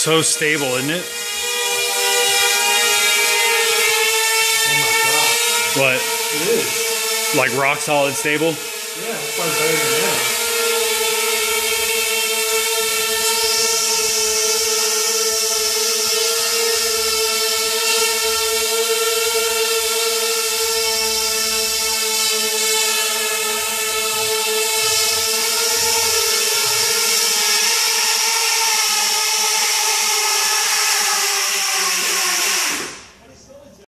so stable, isn't it? Oh my god. What? It is. Like rock solid stable? Yeah, it's probably better than that.